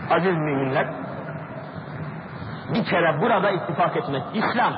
Aziz müminler, bir kere burada ittifak etmek, İslam.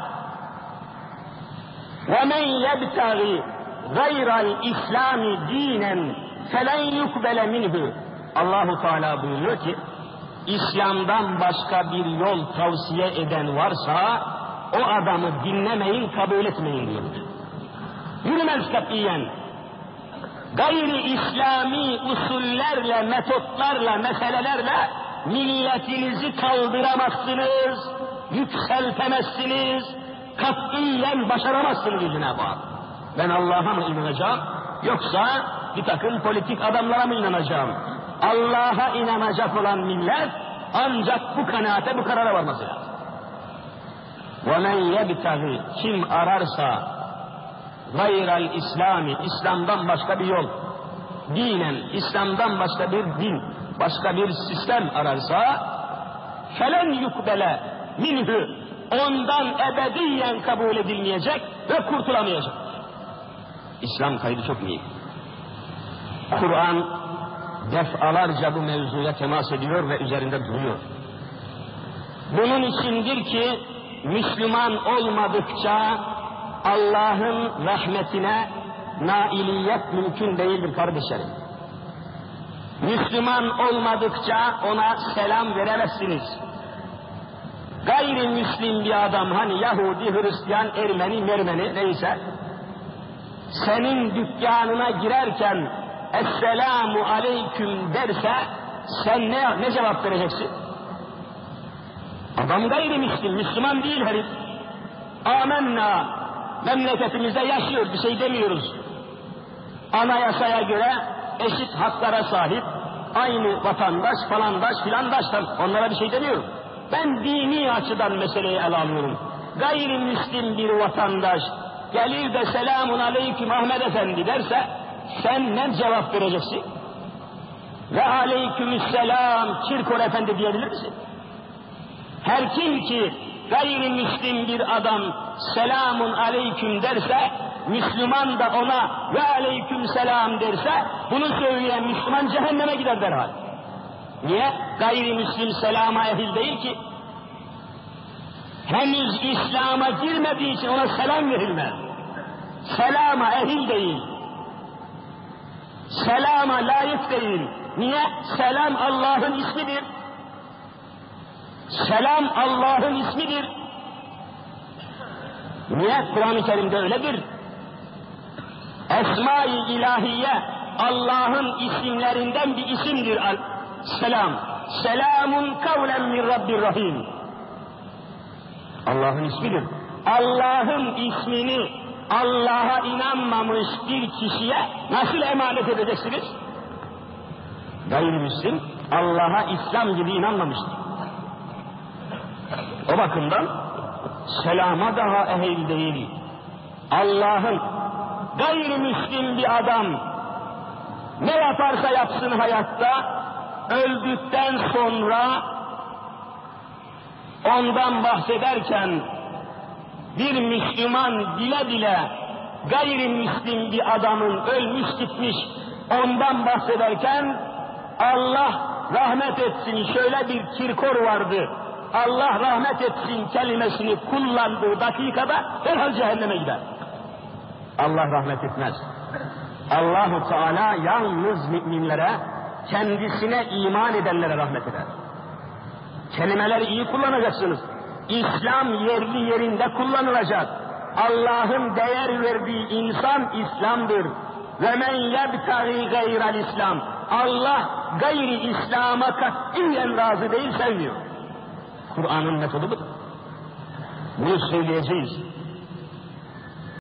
وَمَنْ يَبْتَغِ غَيْرَ الْاِسْلَامِ دِينًا فَلَنْ يُقْبَلَ مِنْهُ. Allah-u Teala buyuruyor ki, İslam'dan başka bir yol tavsiye eden varsa, o adamı dinlemeyin, kabul etmeyin diyor. Yürümez katiyen. Gayri İslami usullerle, metotlarla, meselelerle milletinizi kaldıramazsınız, yükseltemezsiniz, katiyen başaramazsınız Cenab-ı Hak. Ben Allah'a mı inanacağım, yoksa bir takım politik adamlara mı inanacağım? Allah'a inanacak olan millet ancak bu kanaate, bu karara varması lazım. وَمَنْ يَبْتَغِ Kim ararsa gayral İslami, İslam'dan başka bir yol, dinen, İslam'dan başka bir din, başka bir sistem ararsa, felen yukbele minhü, ondan ebediyen kabul edilmeyecek ve kurtulamayacak. İslam kaydı çok iyi. Kur'an defalarca bu mevzuya temas ediyor ve üzerinde duruyor. Bunun içindir ki Müslüman olmadıkça Allah'ın rahmetine nailiyet mümkün değildir kardeşlerim. Müslüman olmadıkça ona selam veremezsiniz. Gayrimüslim bir adam, hani Yahudi, Hristiyan, Ermeni, Mermeni neyse, senin dükkanına girerken Esselamu Aleyküm derse sen ne cevap vereceksin? Adam gayrimüslim, Müslüman değil herif. Amenna, memleketimizde yaşıyor, bir şey demiyoruz. Anayasaya göre eşit haklara sahip, aynı vatandaş, falandaş, filandaştan, onlara bir şey demiyorum. Ben dini açıdan meseleyi ele alıyorum. Gayrimüslim bir vatandaş gelir de selamun aleyküm Ahmet Efendi derse, sen ne cevap vereceksin? Ve aleykümselam Kirkor Efendi diyebilir misin? Her kim ki gayrimüslim bir adam selamun aleyküm derse, Müslüman da ona ve aleykümselam derse, bunu söyleyen Müslüman cehenneme gider derhal. Niye? Gayrimüslim selama ehil değil ki. Henüz İslam'a girmediği için ona selam verilmez. Selama ehil değil. Selama layık değil. Niye? Selam Allah'ın ismidir. Selam Allah'ın ismidir. Niye? Kur'an-ı Kerim'de öyledir. Esma-i ilahiye Allah'ın isimlerinden bir isimdir. Selam. Selamun kavlen min Rabbir Rahim. Allah'ın ismidir. Allah'ın ismini Allah'a inanmamış bir kişiye nasıl emanet edeceksiniz? Gayrimüslim Allah'a İslam gibi inanmamıştır. O bakımdan selama daha ehil değil. Allah'ın gayrimüslim bir adam ne yaparsa yapsın hayatta, öldükten sonra ondan bahsederken bir Müslüman bile bile gayrimüslim bir adamın ölmüş gitmiş ondan bahsederken Allah rahmet etsin şöyle bir Kirkor vardı, Allah rahmet etsin kelimesini kullandığı dakikada derhal cehenneme gider. Allah rahmet etmez. Allah-u Teala yalnız müminlere, kendisine iman edenlere rahmet eder. Kelimeleri iyi kullanacaksınız. İslam yerli yerinde kullanılacak. Allah'ın değer verdiği insan İslam'dır. Ve men yebtagi gayral İslam. Allah gayri İslam'a katiyen razı değil, sevmiyor. Kur'an'ın metodu budur. Bunu söyleyeceğiz.